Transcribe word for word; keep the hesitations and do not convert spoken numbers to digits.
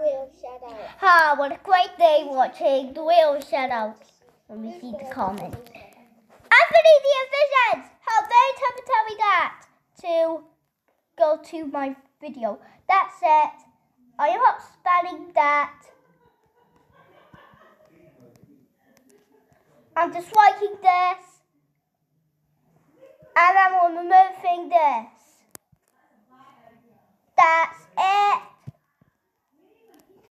Real shout out. Ah, what a great day watching the real shout out. Let me see the comment. Anthony the Efficient! How dare you tell me that? To go to my video. That's it. I am not spelling that. I'm just writing this. And I'm removing this. That's